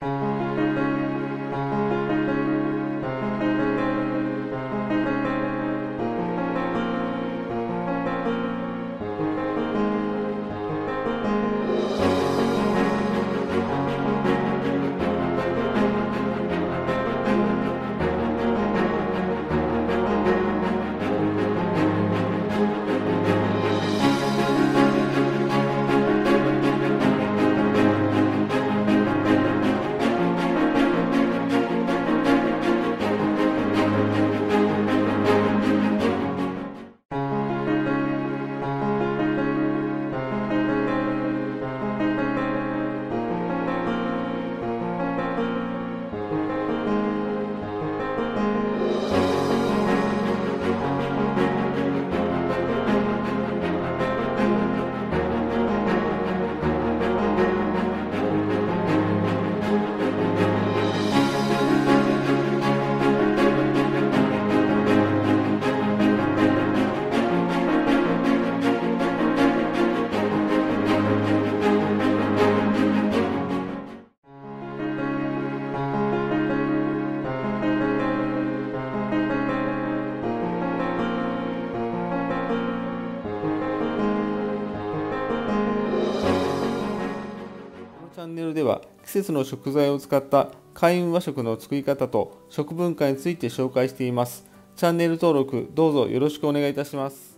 チャンネルでは季節の食材を使った開運和食の作り方と食文化について紹介しています。チャンネル登録どうぞよろしくお願いいたします。